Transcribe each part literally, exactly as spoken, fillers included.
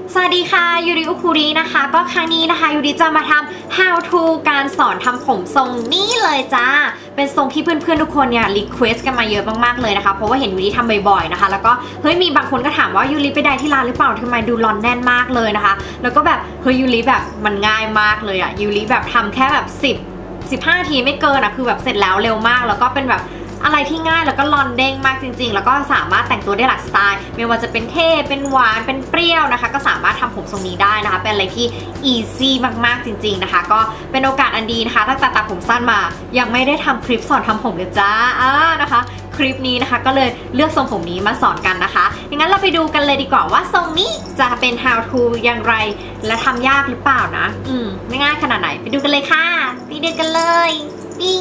สวัสดีค่ะยูริอุคุรินะคะก็ครั้งนี้นะคะยูริจะมาทำ how to การสอนทำผมทรงนี้เลยจ้าเป็นทรงที่เพื่อนๆทุกคนเนี่ยรีเควสกันมาเยอะมากๆเลยนะคะเพราะว่าเห็นยูริทำบ่อยๆนะคะแล้วก็เฮ้ยมีบางคนก็ถามว่ายูริไปได้ที่ร้านหรือเปล่าทำไมดูร้อนแน่นมากเลยนะคะแล้วก็แบบเฮ้ยยูริแบบมันง่ายมากเลยอะยูริแบบทำแค่แบบสิบ สิบห้านาทีไม่เกินอะคือแบบเสร็จแล้วเร็วมากแล้วก็เป็นแบบอะไรที่ง่ายแล้วก็ลอนเด้งมากจริงๆแล้วก็สามารถแต่งตัวได้หลากสไตล์ไม่ว่าจะเป็นเท่เป็นหวานเป็นเปรี้ยวนะคะก็สามารถทำผมทรงนี้ได้นะคะเป็นอะไรที่อีซี่มากๆจริงๆนะคะก็เป็นโอกาสอันดีนะคะตั้งแต่ตัดผมสั้นมายังไม่ได้ทำคลิปสอนทำผมเลยจ้าอ่านะคะคลิปนี้นะคะก็เลยเลือกทรงผมนี้มาสอนกันนะคะอย่างนั้นเราไปดูกันเลยดีกว่าว่าทรงนี้จะเป็น how to อย่างไรและทำยากหรือเปล่านะอืมไม่ง่ายขนาดไหนไปดูกันเลยค่ะไปดูกันเลยปิ้ง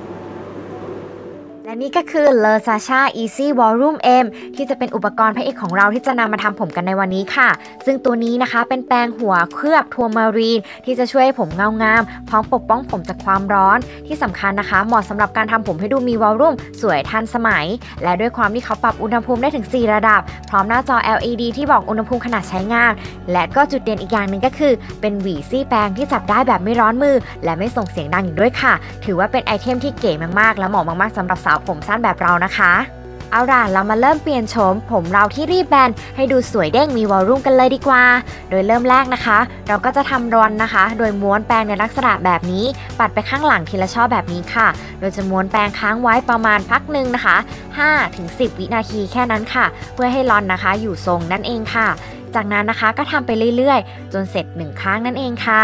และนี่ก็คือ Versace Easy Volume M ที่จะเป็นอุปกรณ์พระเอกของเราที่จะนำมาทำผมกันในวันนี้ค่ะซึ่งตัวนี้นะคะเป็นแปรงหัวเคลือบทัวร์มารีนที่จะช่วยให้ผมเงางามพร้อมปกป้องผมจากความร้อนที่สำคัญนะคะเหมาะสำหรับการทำผมให้ดูมีวอลลุ่มสวยทันสมัยและด้วยความที่เขาปรับอุณหภูมิได้ถึงสี่ระดับพร้อมหน้าจอ แอล อี ดี ที่บอกอุณหภูมิขณะใช้งานและก็จุดเด่นอีกอย่างหนึ่งก็คือเป็นหวีซี่แปรงที่จับได้แบบไม่ร้อนมือและไม่ส่งเสียงดังอีกด้วยค่ะถือว่าเป็นไอเทมที่เก๋มากๆและเหมาะมากๆสำหรับสาวผมสั้นแบบเรานะคะเอาล่ะเรามาเริ่มเปลี่ยนโฉมผมเราที่รีบแบนให้ดูสวยเด้งมีวอลลุ่มกันเลยดีกว่าโดยเริ่มแรกนะคะเราก็จะทำรอนนะคะโดยม้วนแปรงในลักษณะแบบนี้ปัดไปข้างหลังทีละช่อแบบนี้ค่ะโดยจะม้วนแปรงค้างไว้ประมาณพักหนึ่งนะคะ ห้าถึงสิบ วินาทีแค่นั้นค่ะเพื่อให้รอนนะคะอยู่ทรงนั่นเองค่ะจากนั้นนะคะก็ทำไปเรื่อยๆจนเสร็จหนึ่งครั้งนั่นเองค่ะ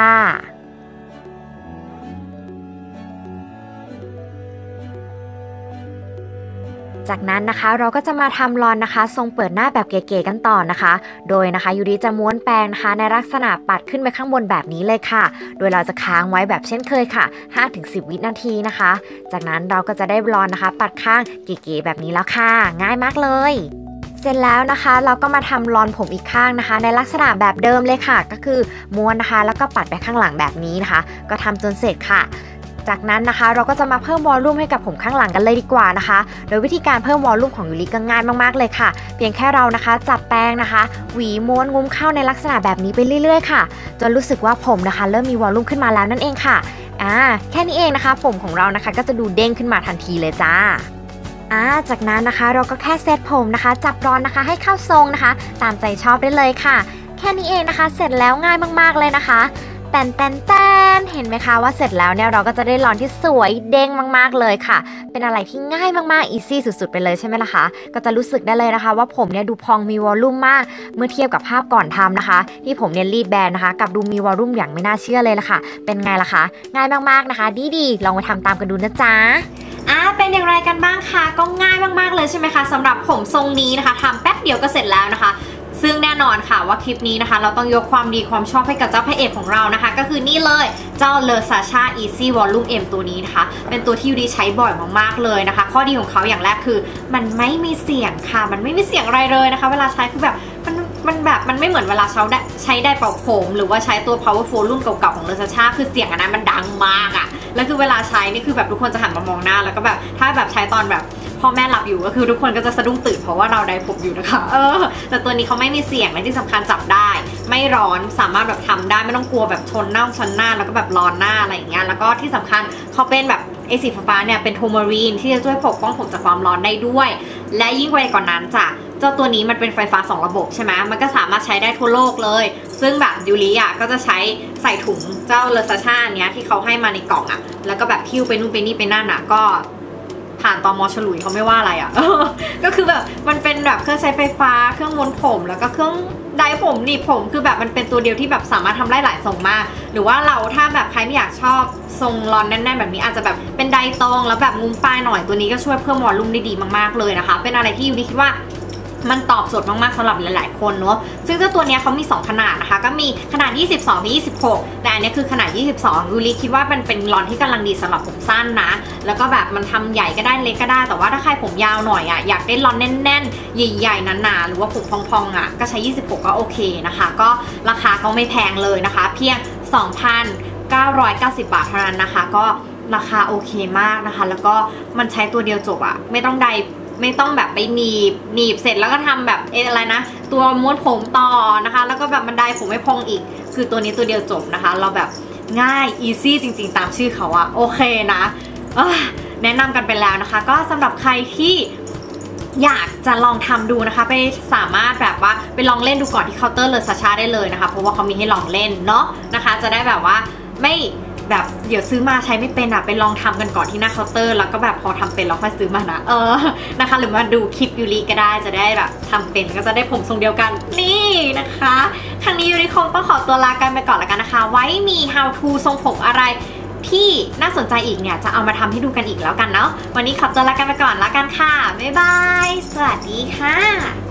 จากนั้นนะคะเราก็จะมาทำรอนนะคะทรงเปิดหน้าแบบเก๋ๆกันต่อนะคะโดยนะคะยูริจะม้วนแปรงนะคะในลักษณะปัดขึ้นไปข้างบนแบบนี้เลยค่ะโดยเราจะค้างไว้แบบเช่นเคยค่ะ ห้าถึงสิบ วินาทีนะคะจากนั้นเราก็จะได้รอนนะคะปัดข้างเก๋ๆแบบนี้แล้วค่ะง่ายมากเลยเสร็จแล้วนะคะเราก็มาทำรอนผมอีกข้างนะคะในลักษณะแบบเดิมเลยค่ะก็คือม้วนนะคะแล้วก็ปัดไปข้างหลังแบบนี้นะคะก็ทำจนเสร็จค่ะจากนั้นนะคะเราก็จะมาเพิ่มวอลลุ่มให้กับผมข้างหลังกันเลยดีกว่านะคะโดยวิธีการเพิ่มวอลลุ่มของยูริก็ง่ายมากๆเลยค่ะเพียงแค่เรานะคะจับแปรงนะคะหวีม้วนงุ้มเข้าในลักษณะแบบนี้ไปเรื่อยๆค่ะจนรู้สึกว่าผมนะคะเริ่มมีวอลลุ่มขึ้นมาแล้วนั่นเองค่ะอ่าแค่นี้เองนะคะผมของเรานะคะก็จะดูเด้งขึ้นมาทันทีเลยจ้าอ่าจากนั้นนะคะเราก็แค่เซตผมนะคะจับรอนนะคะให้เข้าทรงนะคะตามใจชอบได้เลยค่ะแค่นี้เองนะคะเสร็จแล้วง่ายมากๆเลยนะคะแตนแตนแตนเห็นไหมคะว่าเสร็จแล้วเนี่ยเราก็จะได้รอนที่สวยเด้งมากๆเลยค่ะเป็นอะไรที่ง่ายมากๆอีซี่สุดๆไปเลยใช่ไหมล่ะคะก็จะรู้สึกได้เลยนะคะว่าผมเนี่ยดูพองมีวอลลุ่มมากเมื่อเทียบกับภาพก่อนทำนะคะที่ผมเนี่ยรีบแบนนะคะกับดูมีวอลลุ่มอย่างไม่น่าเชื่อเลยล่ะค่ะเป็นไงล่ะคะง่ายมากๆนะคะดีๆลองไปทำตามกันดูนะจ๊ะอ่าเป็นอย่างไรกันบ้างคะก็ง่ายมากๆเลยใช่ไหมคะสำหรับผมทรงนี้นะคะทำแป๊บเดียวก็เสร็จแล้วนะคะซึ่งแน่นอนค่ะว่าคลิปนี้นะคะเราต้องยกความดีความชอบให้กับเจ้าพระเอกของเรานะคะก็คือนี่เลยเจ้า Versace Easy Volume M ตัวนี้นะคะเป็นตัวที่ยูริใช้บ่อยมากๆเลยนะคะข้อดีของเขาอย่างแรกคือมันไม่มีเสียงค่ะมันไม่มีเสียงอะไรเลยนะคะเวลาใช้คือแบบมันมันแบบมันไม่เหมือนเวลาใช้ได้ใช้ได้เป่าผมหรือว่าใช้ตัว powerful รุ่นเก่าๆของ Versace คือเสียงอันนั้นมันดังมากอะแล้วคือเวลาใช้นี่คือแบบทุกคนจะหันมามองหน้าแล้วก็แบบถ้าแบบใช้ตอนแบบพ่อแม่หลับอยู่ก็คือทุกคนก็จะสะดุ้งตื่นเพราะว่าเราได้ผมอยู่นะคะเออแต่ตัวนี้เขาไม่มีเสียงและที่สำคัญจับได้ไม่ร้อนสามารถแบบทำได้ไม่ต้องกลัวแบบชนหน้าชนหน้าแล้วก็แบบร้อนหน้าอะไรอย่างเงี้ยแล้วก็ที่สำคัญเขาเป็นแบบไอสีฟ้าเนี่ยเป็นโทมารีนที่จะช่วยปกป้องผมจากความร้อนได้ด้วยและยิ่งไปกว่านั้นจ้ะเจ้าตัวนี้มันเป็นไฟฟ้าสองระบบใช่ไหมมันก็สามารถใช้ได้ทั่วโลกเลยซึ่งแบบยูริอ่ะก็จะใช้ใส่ถุงเจ้าเลอซาชาเนี้ยที่เขาให้มาในกล่องอ่ะแล้วก็แบบพิ้วไปนู่นไปนี่ไปนั่นอ่ะก็ผ่านตม.ฉลุยเขาไม่ว่าอะไรอ่ะ ก็คือแบบมันเป็นแบบเครื่องใช้ไฟฟ้าเครื่องม้วนผมแล้วก็เครื่องไดผมหนีบผมคือแบบมันเป็นตัวเดียวที่แบบสามารถทำได้หลายทรงมากหรือว่าเราถ้าแบบใครไม่อยากชอบทรงรอนแน่นๆแบบนี้อาจจะแบบเป็นไดตรงแล้วแบบงุ้มปลายหน่อยตัวนี้ก็ช่วยเพิ่มวอลลุ่มได้ดีมากๆเลยนะคะเป็นอะไรที่ยูริคิดว่ามันตอบโจทย์มากๆสำหรับหลายๆคนเนาะซึ่งเจ้าตัวนี้เขามีสองขนาดนะคะก็มีขนาดยี่สิบสองถึงยี่สิบหกแต่อันนี้คือขนาดยี่สิบสองยูริคิดว่ามันเป็นรอนที่กำลังดีสำหรับผมสั้นนะแล้วก็แบบมันทำใหญ่ก็ได้เล็กก็ได้แต่ว่าถ้าใครผมยาวหน่อยอ่ะอยากได้รอนแน่นๆใหญ่ๆหนาๆหรือว่าผมพองๆอ่ะก็ใช้ยี่สิบหกก็โอเคนะคะก็ราคาก็ไม่แพงเลยนะคะเพียง สองพันเก้าร้อยเก้าสิบ บาทเท่านั้นนะคะก็ราคาโอเคมากนะคะแล้วก็มันใช้ตัวเดียวจบอ่ะไม่ต้องใดไม่ต้องแบบไปหนีบหนีบเสร็จแล้วก็ทำแบบเออะไรนะตัวม้วนผมต่อนะคะแล้วก็แบบบันไดผมไม่พองอีกคือตัวนี้ตัวเดียวจบนะคะเราแบบง่าย easy จริงๆตามชื่อเขาอะโอเคนะแนะนำกันไปแล้วนะคะก็สำหรับใครที่อยากจะลองทำดูนะคะไปสามารถแบบว่าไปลองเล่นดูก่อนที่เคาน์เตอร์เลอซาชาได้เลยนะคะเพราะว่าเขามีให้ลองเล่นเนาะนะคะจะได้แบบว่าไม่แบบเดี๋ยวซื้อมาใช้ไม่เป็นอะไปลองทำกันก่อนที่หน้าเคาน์เตอร์แล้วก็แบบพอทำเป็นแล้วค่อยซื้อมานะเออนะคะหรือมาดูคลิปยูริก็ได้จะได้แบบทำเป็นก็จะได้ผมทรงเดียวกันนี่นะคะครั้งนี้ยูริคงต้องขอตัวลากันไปก่อนแล้วกันนะคะไว้มี how to ทรงผมอะไรที่น่าสนใจอีกเนี่ยจะเอามาทำให้ดูกันอีกแล้วกันเนาะวันนี้ขอตัวลากันไปก่อนแล้วกันค่ะบ๊ายบายสวัสดีค่ะ